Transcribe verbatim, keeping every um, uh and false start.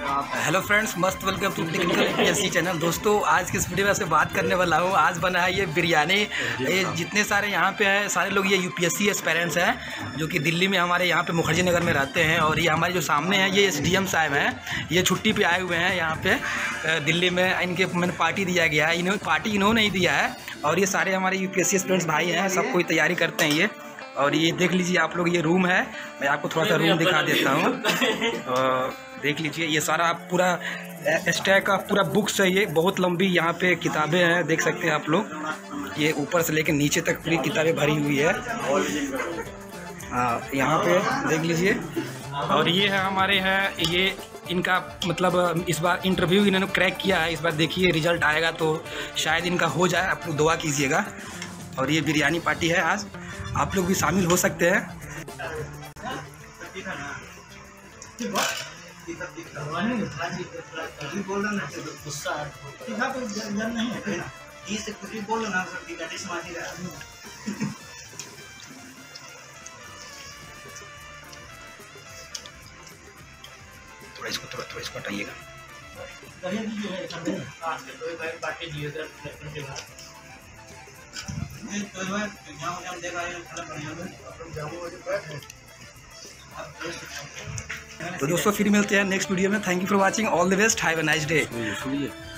Hello friends, मस्त welcome to technical UPSC channel. दोस्तों, आज की इस वीडियो में से बात करने वाला हूँ। आज बना है ये बिरयानी। ये जितने सारे यहाँ पे हैं सारे लोग ये यूपीएससी एस्पायरेंट्स हैं जो कि दिल्ली में हमारे यहाँ पे मुखर्जी नगर में रहते हैं। और ये हमारे जो सामने हैं ये एसडीएम साहब हैं। ये छुट्टी पे आए हुए हैं यहाँ पे दिल्ली में। इनके मैंने पार्टी दिया गया है, इन्होंने पार्टी इन्होंने नहीं दिया है। और ये सारे हमारे यूपीएससी एस्पायरेंट्स भाई हैं, सब कोई तैयारी करते हैं ये। और ये देख लीजिए आप लोग, ये रूम है। मैं आपको थोड़ा सा रूम दिखा देता हूँ। देख लीजिए, ये सारा आप पूरा स्टैक का पूरा बुक्स है। ये बहुत लंबी यहाँ पे किताबें हैं, देख सकते हैं आप लोग। ये ऊपर से लेकर नीचे तक पूरी किताबें भरी हुई है। हाँ, यहाँ पे देख लीजिए। और ये है हमारे हैं ये इनका मतलब इस बार इंटरव्यू इन्होंने क्रैक किया है। इस बार देखिए रिजल्ट आएगा तो शायद इनका हो जाए, आप लोग दुआ कीजिएगा। और ये बिरयानी पार्टी है आज, आप लोग भी शामिल हो सकते हैं। थोड़ा इसको थोड़ा थोड़ा इसको हटाइएगा। तो दोस्तों फिर मिलते हैं नेक्स्ट वीडियो में। Thank you for watching, all the best, have a nice day.